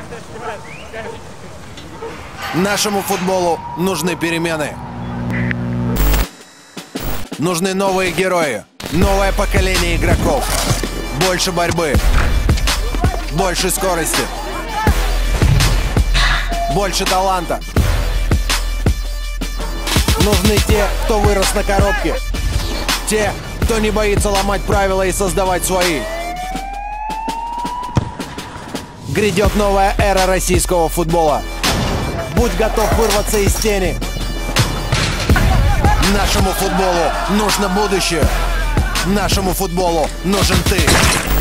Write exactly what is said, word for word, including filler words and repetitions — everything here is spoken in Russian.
Нашему футболу нужны перемены. Нужны новые герои, новое поколение игроков. Больше борьбы, больше скорости, больше таланта. Нужны те, кто вырос на коробке. Те, кто не боится ломать правила и создавать свои. Грядет новая эра российского футбола. Будь готов вырваться из тени. Нашему футболу нужно будущее. Нашему футболу нужен ты.